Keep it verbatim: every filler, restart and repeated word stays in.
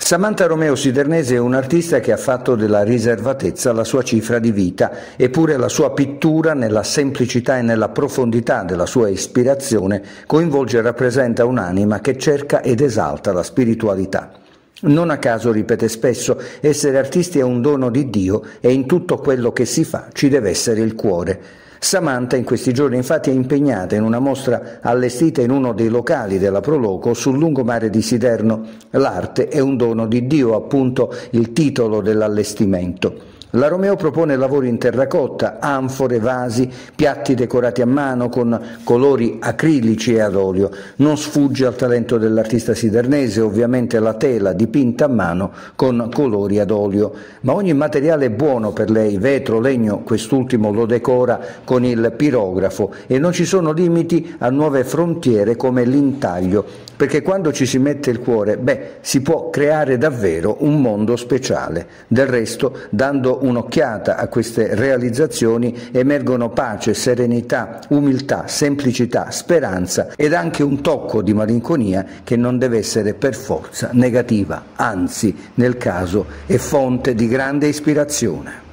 Samantha Romeo Sidernese è un'artista che ha fatto della riservatezza la sua cifra di vita, eppure la sua pittura, nella semplicità e nella profondità della sua ispirazione, coinvolge e rappresenta un'anima che cerca ed esalta la spiritualità. Non a caso ripete spesso: essere artisti è un dono di Dio e in tutto quello che si fa ci deve essere il cuore. Samantha in questi giorni infatti è impegnata in una mostra allestita in uno dei locali della Proloco sul lungomare di Siderno. L'arte è un dono di Dio, appunto il titolo dell'allestimento. La Romeo propone lavori in terracotta, anfore, vasi, piatti decorati a mano con colori acrilici e ad olio. Non sfugge al talento dell'artista sidernese ovviamente la tela dipinta a mano con colori ad olio, ma ogni materiale è buono per lei: vetro, legno, quest'ultimo lo decora con il pirografo, e non ci sono limiti a nuove frontiere come l'intaglio, perché quando ci si mette il cuore, beh, si può creare davvero un mondo speciale. Del resto, dando un'occhiata a queste realizzazioni, emergono pace, serenità, umiltà, semplicità, speranza ed anche un tocco di malinconia che non deve essere per forza negativa, anzi, nel caso, è fonte di grande ispirazione.